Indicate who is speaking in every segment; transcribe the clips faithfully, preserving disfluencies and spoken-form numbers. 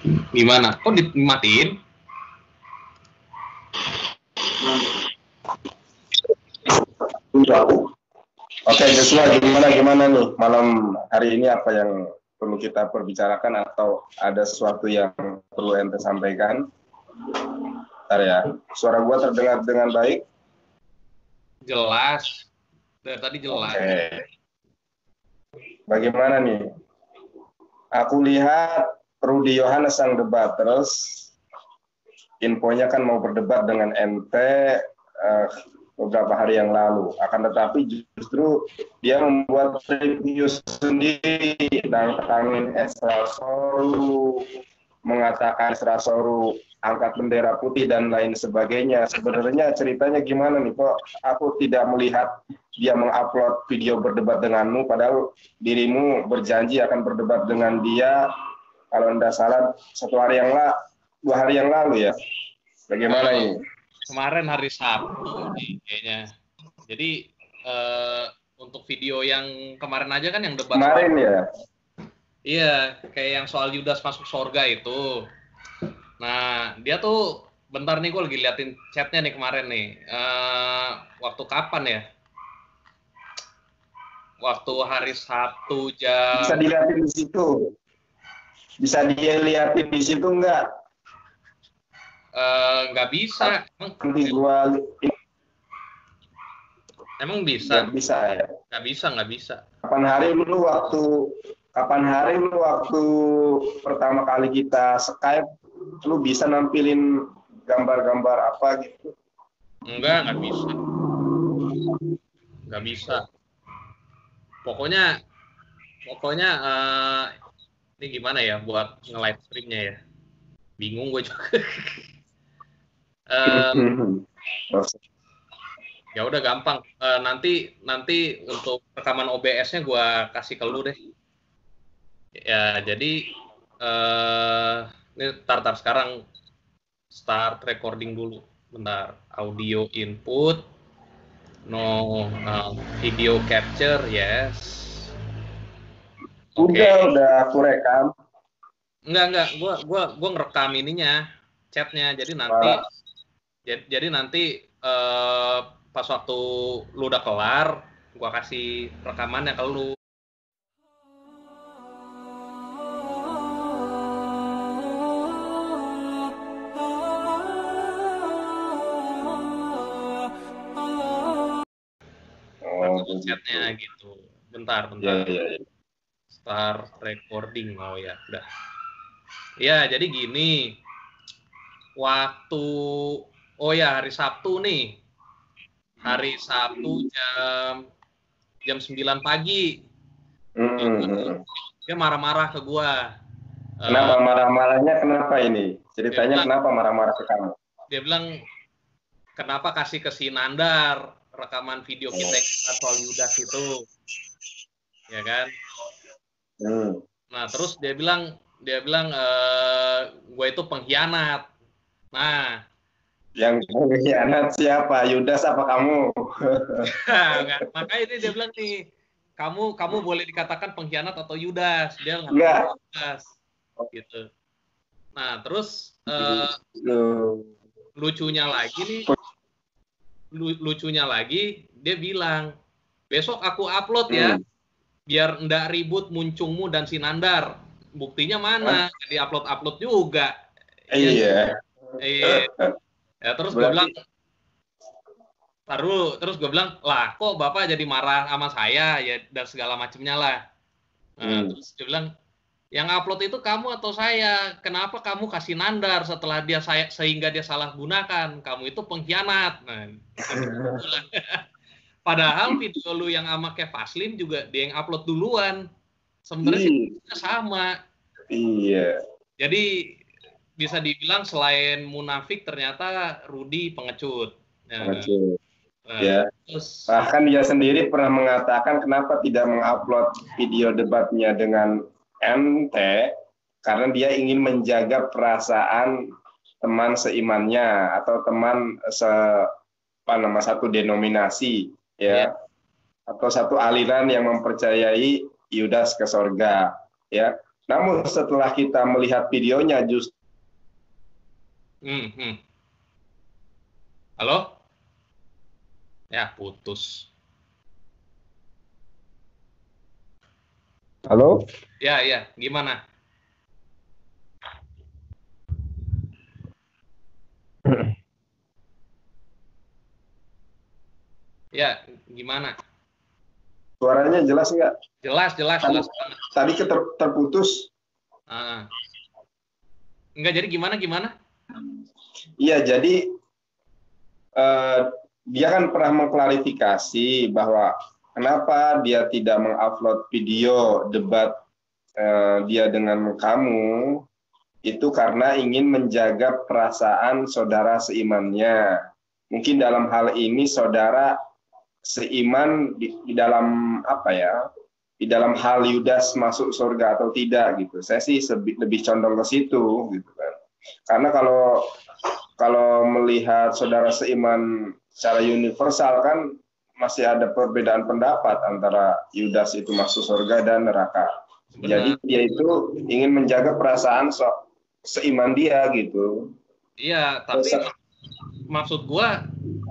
Speaker 1: Gimana? Kok dimatiin?
Speaker 2: Oke, Joshua, gimana gimana nih malam hari ini, apa yang perlu kita perbicarakan atau ada sesuatu yang perlu ente sampaikan? Bentar ya, suara gua terdengar dengan baik?
Speaker 1: Jelas. Dari tadi jelas.
Speaker 2: Oke. Bagaimana nih? Aku lihat Rudy Yohanes sang debaters, infonya kan mau berdebat dengan ente uh, beberapa hari yang lalu. Akan tetapi justru dia membuat review sendiri tentang Esra Soru, mengatakan Esra Soru angkat bendera putih dan lain sebagainya. Sebenarnya ceritanya gimana nih, kok aku tidak melihat dia mengupload video berdebat denganmu, padahal dirimu berjanji akan berdebat dengan dia kalau tidak salah satu hari yang lalu, dua hari yang lalu ya. Bagaimana
Speaker 1: uh,
Speaker 2: ini?
Speaker 1: Kemarin hari Sabtu nih kayaknya. Jadi uh, untuk video yang kemarin aja kan yang debat
Speaker 2: kemarin
Speaker 1: soal,
Speaker 2: ya.
Speaker 1: Iya, kayak yang soal Yudas masuk surga itu. Nah, dia tuh bentar nih, gue lagi liatin chatnya nih kemarin nih. Uh, waktu kapan ya? Waktu hari Sabtu jam.
Speaker 2: Bisa dilihatin di situ. Bisa dilihatin di situ enggak?
Speaker 1: Nggak uh, bisa. Emang,
Speaker 2: Nanti gua
Speaker 1: emang bisa?
Speaker 2: Nggak bisa ya?
Speaker 1: Nggak bisa, nggak bisa.
Speaker 2: Kapan hari lu waktu kapan hari lu waktu pertama kali kita Skype, lu bisa nampilin gambar-gambar apa gitu?
Speaker 1: Enggak, nggak bisa. Nggak bisa. Pokoknya, pokoknya uh, ini gimana ya buat nge-live streamnya ya? Bingung gue juga. um, ya udah gampang. Uh, nanti nanti untuk rekaman O B S-nya gue kasih ke lu deh. Ya jadi uh, ini tar-tar sekarang start recording dulu. Bentar, audio input, no uh, video capture, yes.
Speaker 2: Oke. Okay. Udah udah aku rekam.
Speaker 1: Enggak enggak, gua gua gua ngerekam ininya, chatnya. Jadi nanti
Speaker 2: Wah.
Speaker 1: jadi, jadi nanti uh, pas waktu lu udah kelar, gua kasih rekamannya ke lu. Oh, chatnya gitu. Bentar, bentar.
Speaker 2: Ya, ya, ya.
Speaker 1: Start recording, oh ya, udah. Ya, jadi gini. Waktu, oh ya hari Sabtu nih. Hari Sabtu jam jam sembilan pagi.
Speaker 2: Mm-hmm.
Speaker 1: Dia marah-marah ke gua.
Speaker 2: Kenapa uh, marah-marahnya? Kenapa ini? Ceritanya bilang, kenapa marah-marah ke kamu?
Speaker 1: Dia bilang, kenapa kasih ke si Nandar rekaman video kita yang soal Yudas itu, ya kan?
Speaker 2: Hmm.
Speaker 1: Nah terus dia bilang, dia bilang e, gue itu pengkhianat. Nah,
Speaker 2: yang pengkhianat siapa? Yudas apa kamu?
Speaker 1: Enggak, makanya ini dia bilang nih, kamu kamu boleh dikatakan pengkhianat atau Yudas. Dia
Speaker 2: nggak
Speaker 1: Yudas, gitu. Nah terus uh, lucunya lagi nih, lucunya lagi dia bilang, besok aku upload ya, hmm. biar ndak ribut Muncungmu dan si Nandar. Buktinya mana? Huh? Jadi upload-upload juga.
Speaker 2: Iya.
Speaker 1: Iya. Ya, terus gue bilang, taruh, terus gue bilang, lah kok Bapak jadi marah sama saya ya dan segala macamnya lah. Nah, hmm. Terus dia bilang, yang upload itu kamu atau saya? Kenapa kamu kasih Nandar setelah dia saya sehingga dia salah gunakan? Kamu itu pengkhianat. Nah, padahal video lu yang sama kayak Faslim juga dia yang upload duluan. Sebenarnya sih sama.
Speaker 2: Iya.
Speaker 1: Jadi bisa dibilang selain munafik ternyata Rudy pengecut.
Speaker 2: Pengecut. Nah, ya. Terus, bahkan dia sendiri pernah mengatakan kenapa tidak mengupload video debatnya dengan ente, karena dia ingin menjaga perasaan teman seimannya atau teman se apa nama satu denominasi ya, yeah. Atau satu aliran yang mempercayai Yudas ke sorga ya. Namun setelah kita melihat videonya justru
Speaker 1: hmm, hmm. Halo? Ya, putus.
Speaker 2: Halo?
Speaker 1: Ya, ya, gimana? Ya, gimana?
Speaker 2: Suaranya jelas nggak?
Speaker 1: Jelas, jelas,
Speaker 2: Tadi,
Speaker 1: jelas banget.
Speaker 2: tadi keter- terputus.
Speaker 1: Ah. Enggak, jadi gimana, gimana?
Speaker 2: Iya, jadi eh, dia kan pernah mengklarifikasi bahwa kenapa dia tidak mengupload video debat eh, dia dengan kamu itu karena ingin menjaga perasaan saudara seimannya. Mungkin dalam hal ini saudara seiman di, di dalam apa ya? Di dalam hal Yudas masuk surga atau tidak gitu. Saya sih lebih, lebih condong ke situ gitu kan. Karena kalau kalau melihat saudara seiman secara universal kan masih ada perbedaan pendapat antara Yudas itu masuk surga dan neraka.
Speaker 1: Benar.
Speaker 2: Jadi dia itu ingin menjaga perasaan so, seiman dia gitu.
Speaker 1: Iya, tapi mak maksud gua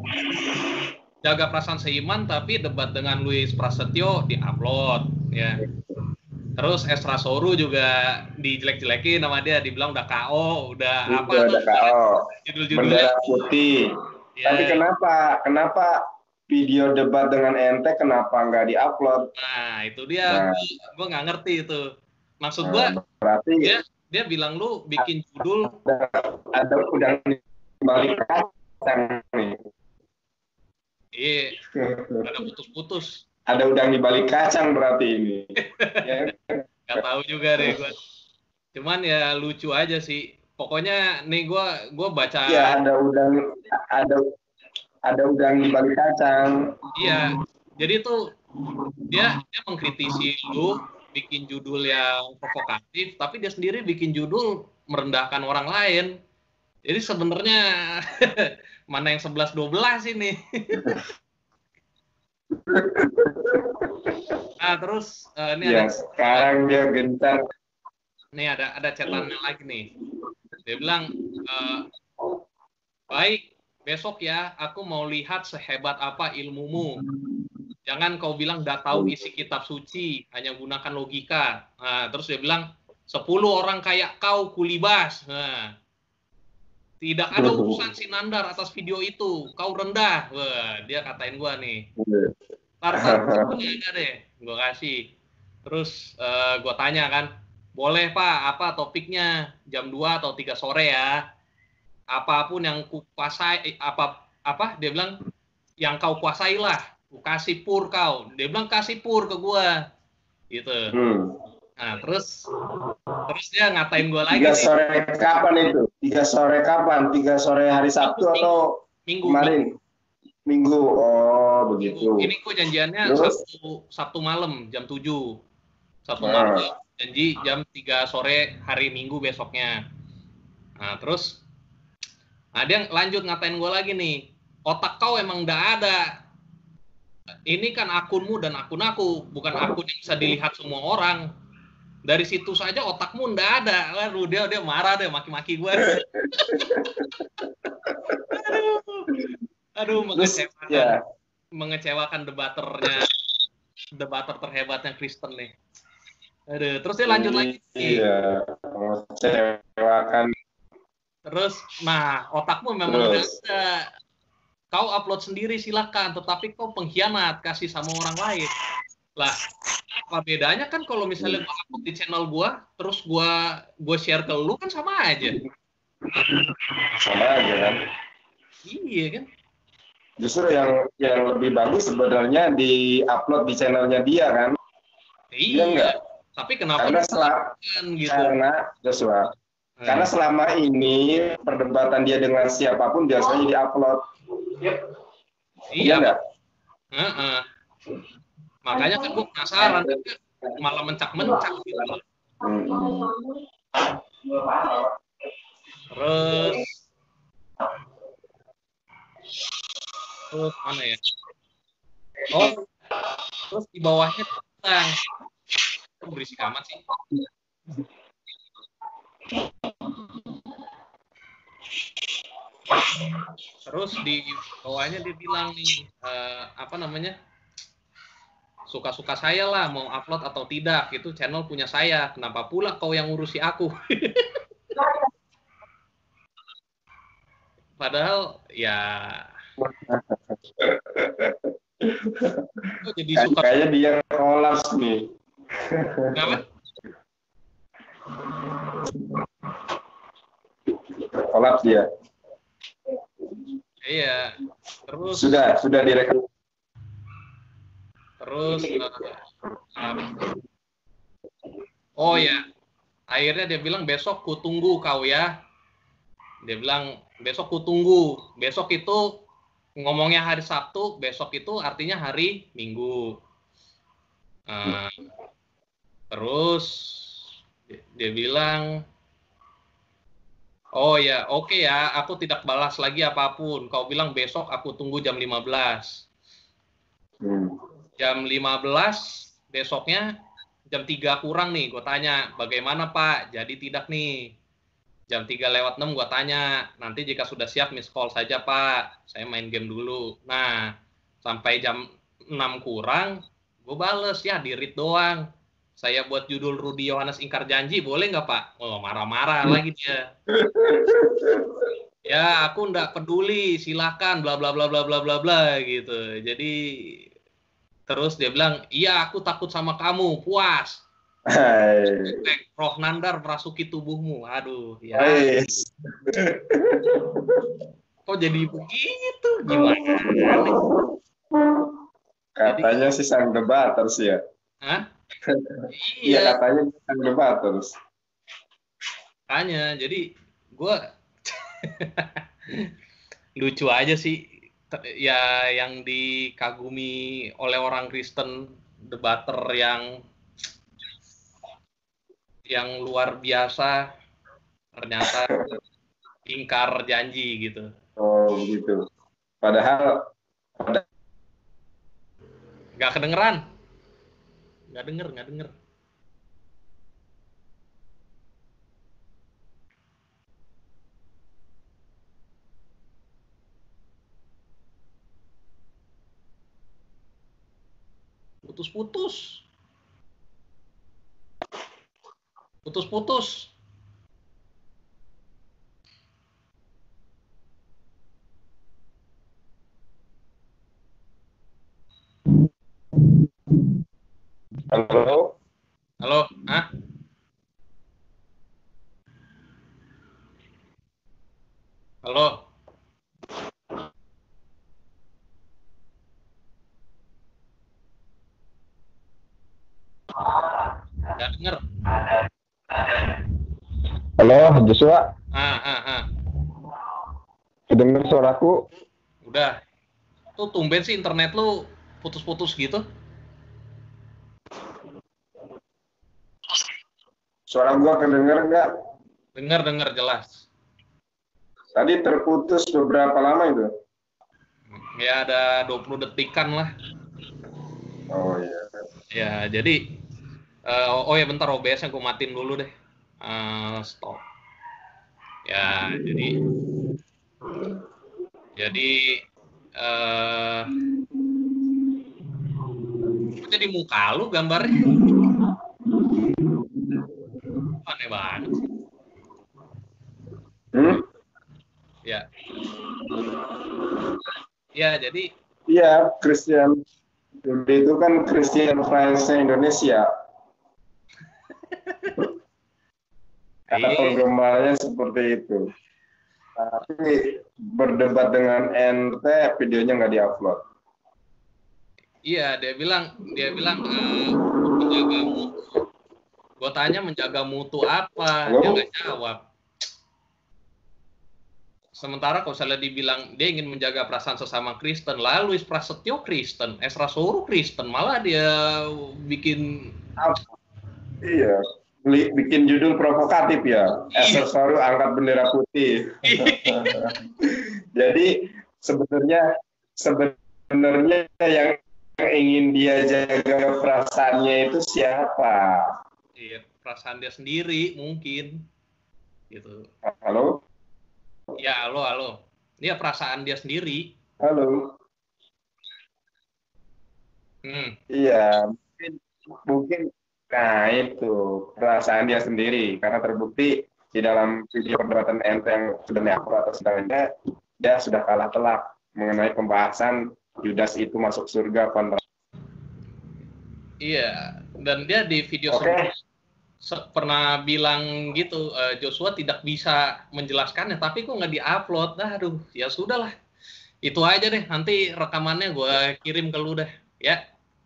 Speaker 1: jaga perasaan seiman tapi debat dengan Luis Prasetyo di-upload ya. Terus Esra Soru juga dijelek-jelekin sama dia, dibilang udah K O, udah
Speaker 2: Itu
Speaker 1: apa
Speaker 2: ada
Speaker 1: tuh
Speaker 2: K O,
Speaker 1: judul-judulnya
Speaker 2: bendera putih.
Speaker 1: ya.
Speaker 2: Tapi kenapa kenapa video debat dengan ente kenapa nggak diupload?
Speaker 1: Nah, itu dia
Speaker 2: Nah,
Speaker 1: gue nggak ngerti itu. Maksud gue
Speaker 2: nah, berarti
Speaker 1: dia dia bilang lu bikin judul
Speaker 2: ada, ada udang di balik kacang nih.
Speaker 1: iya, ada putus-putus.
Speaker 2: Ada udang di balik kacang berarti ini. Ya.
Speaker 1: Gak tahu juga deh gue. Cuman ya lucu aja sih. Pokoknya nih gue gue baca.
Speaker 2: Iya, ada udang ada ada udang di balik kacang.
Speaker 1: Iya. Jadi tuh dia dia mengkritisi lu bikin judul yang provokatif, tapi dia sendiri bikin judul merendahkan orang lain. Jadi sebenarnya mana yang sebelas dua belas ini? Nah, terus uh, ini
Speaker 2: Ya,
Speaker 1: ada
Speaker 2: sekarang dia gencar.
Speaker 1: nih ada ada catatannya lagi nih. Dia bilang uh, baik, besok ya aku mau lihat sehebat apa ilmumu. Jangan kau bilang nggak tahu isi kitab suci, hanya gunakan logika. Nah, terus dia bilang sepuluh orang kayak kau kulibas. Nah, tidak ada urusan si Nandar atas video itu. Kau rendah. Wah, dia katain gua nih. Tar, tar, ada deh. Gua kasih. Terus uh, gua tanya kan, boleh Pak, apa topiknya? Jam dua atau tiga sore ya. Apapun yang kuasai, apa apa dia bilang yang kau kuasailah. Ku kasih pur kau. Dia bilang kasih pur ke gua. Gitu. Hmm. Nah, terus terus dia ngatain gue lagi.
Speaker 2: Tiga sore nih. Kapan itu? Tiga sore kapan? Tiga sore hari Sabtu minggu, atau
Speaker 1: minggu,
Speaker 2: kemarin? Minggu. minggu. Oh, begitu.
Speaker 1: Ini gue janjiannya terus? Sabtu Sabtu malam jam tujuh. Sabtu nah. malam janji jam tiga sore hari Minggu besoknya. Nah, terus nah dia lanjut ngatain gue lagi nih. Otak kau emang nggak ada. Ini kan akunmu dan akun aku, bukan akun yang bisa dilihat semua orang. Dari situ saja otakmu ndak ada. Lalu dia dia marah deh, maki-maki gue. aduh, aduh mengecewakan, ya. mengecewakan debaternya, debater terhebatnya Kristen nih. Aduh, terus dia lanjut lagi.
Speaker 2: Iya, mengecewakan.
Speaker 1: Terus, nah otakmu memang nggak ada. Kau upload sendiri silakan, tetapi kau pengkhianat, kasih sama orang lain. Lah, apa bedanya kan kalau misalnya gue upload di channel gue, terus gue gue share ke lu kan sama aja.
Speaker 2: Sama aja kan.
Speaker 1: Iya kan.
Speaker 2: Justru yang yang lebih bagus sebenarnya di upload di channelnya dia kan.
Speaker 1: Iya. Enggak? Tapi kenapa?
Speaker 2: Karena selama gitu. Karena Joshua. Hmm. Karena selama ini perdebatan dia dengan siapapun biasanya diupload.
Speaker 1: Iya enggak? Uh-uh. Makanya kan gue penasaran, malah mencak-mencak gitu loh. Terus, terus mana ya? Oh, terus di bawahnya tentang berisik amat sih. Terus di bawahnya dia bilang nih, uh, apa namanya, suka-suka saya lah mau upload atau tidak, itu channel punya saya, kenapa pula kau yang ngurusi aku? Padahal ya kok jadi suka.
Speaker 2: Kayaknya dia kolaps nih.
Speaker 1: Kenapa?
Speaker 2: Kolaps dia.
Speaker 1: Iya. Terus
Speaker 2: sudah sudah direkam.
Speaker 1: Terus uh, uh, oh ya, akhirnya dia bilang besok ku tunggu kau ya. Dia bilang besok ku tunggu. Besok itu ngomongnya hari Sabtu, besok itu artinya hari Minggu. Uh, terus dia, dia bilang, oh ya, oke okay ya, aku tidak balas lagi apapun. Kau bilang besok aku tunggu jam lima belas. Hmm. Jam lima belas besoknya jam tiga kurang nih, gue tanya, bagaimana Pak? Jadi tidak nih. Jam tiga lewat enam gue tanya, nanti jika sudah siap miss call saja Pak, saya main game dulu. Nah, sampai jam enam kurang, gue bales, ya di read doang. Saya buat judul Rudi Yohanes ingkar janji, boleh nggak Pak? Oh, marah-marah lagi dia. Ya, aku nggak peduli, silakan, bla bla bla bla bla bla bla gitu. Jadi terus dia bilang, iya aku takut sama kamu, puas. Roh Nandar merasuki tubuhmu, aduh ya. Kok jadi begitu, gimana?
Speaker 2: Katanya jadi, sih sang debaters ya.
Speaker 1: Hah?
Speaker 2: Iya, katanya sang debaters.
Speaker 1: Katanya, jadi gue lucu aja sih. Ya yang dikagumi oleh orang Kristen, debater yang yang luar biasa, ternyata ingkar janji gitu.
Speaker 2: Oh gitu. Padahal pada...
Speaker 1: nggak kedengeran, nggak denger, nggak denger. Putus-putus. Putus-putus.
Speaker 2: Halo?
Speaker 1: Halo, ah? Halo? Nggak denger.
Speaker 2: Halo, Joshua.
Speaker 1: Ah, ah, ah.
Speaker 2: Kedengar suaraku?
Speaker 1: Udah. Tuh tumben sih internet lu putus-putus gitu.
Speaker 2: Suara gua kedenger nggak?
Speaker 1: Dengar, dengar jelas.
Speaker 2: Tadi terputus beberapa lama itu?
Speaker 1: Ya ada dua puluh detikan lah.
Speaker 2: Oh iya.
Speaker 1: Ya, jadi uh, oh ya bentar O B S-nya gue matiin dulu deh. Uh, stop. Ya, jadi jadi uh, jadi muka lu gambarnya aneh banget.
Speaker 2: Hmm?
Speaker 1: Ya. Ya, jadi
Speaker 2: iya, Christian itu kan Christian Friends Indonesia. Kata penggemarnya seperti itu. Tapi berdebat dengan ente, videonya nggak diupload.
Speaker 1: Iya, dia bilang, dia bilang uh, menjaga mutu. Gue tanya menjaga mutu apa, Halo? Dia nggak jawab. Sementara kalau misalnya dibilang dia ingin menjaga perasaan sesama Kristen, lalu Luis Prasetyo Kristen, Esra Soru Kristen, malah dia bikin
Speaker 2: iya, bikin judul provokatif ya. Esra Soru angkat bendera putih. Jadi sebenarnya sebenarnya yang ingin dia jaga perasaannya itu siapa?
Speaker 1: Iya, perasaan dia sendiri mungkin. Gitu.
Speaker 2: Halo?
Speaker 1: Ya, halo, halo. dia perasaan dia sendiri.
Speaker 2: Halo.
Speaker 1: Hmm.
Speaker 2: Iya, mungkin, mungkin, nah itu perasaan dia sendiri karena terbukti di dalam video perdebatan ente yang sudah aku atau sedangnya dia sudah kalah telak mengenai pembahasan Yudas itu masuk surga apa neraka.
Speaker 1: Iya, dan dia di video
Speaker 2: Oke. Okay.
Speaker 1: Se- pernah bilang gitu, uh, Joshua tidak bisa menjelaskannya, tapi kok nggak diupload. Nah, aduh, ya sudahlah. Itu aja deh, nanti rekamannya gue kirim ke lu deh, ya.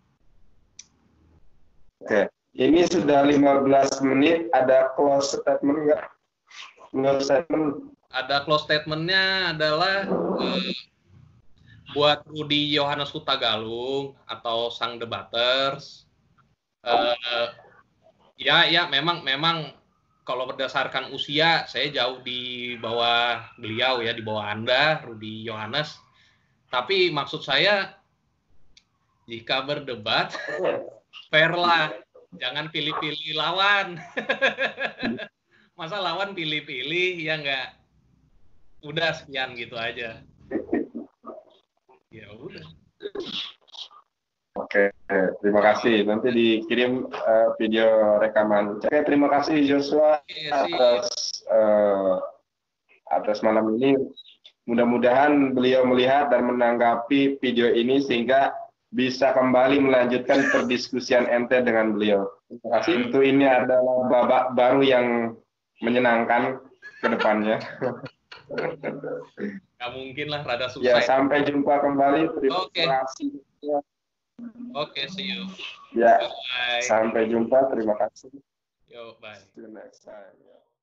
Speaker 2: Oke, ini sudah lima belas menit, ada close statement nggak? Close statement.
Speaker 1: Ada close statementnya adalah uh, buat Rudi Yohanes Hutagalung atau Sang Debaters. Uh, ya, ya, memang, memang kalau berdasarkan usia, saya jauh di bawah beliau ya, di bawah Anda, Rudi Yohanes. Tapi maksud saya, jika berdebat, fair lah. Jangan pilih-pilih lawan. Masa lawan pilih-pilih, ya nggak? Udah sekian gitu aja. Ya udah.
Speaker 2: Oke, terima kasih. Nanti dikirim uh, video rekaman. Oke, terima kasih Joshua atas uh, atas malam ini. Mudah-mudahan beliau melihat dan menanggapi video ini sehingga bisa kembali melanjutkan perdiskusian ente dengan beliau. Terima kasih. Tentu ini adalah babak baru yang menyenangkan ke depannya.
Speaker 1: Nggak mungkin lah, rada susah.
Speaker 2: Ya, sampai jumpa kembali. Terima
Speaker 1: okay.
Speaker 2: kasih.
Speaker 1: Oke, okay, see you.
Speaker 2: Ya,
Speaker 1: bye.
Speaker 2: Sampai jumpa. Terima kasih.
Speaker 1: Yo, bye.
Speaker 2: See you next time.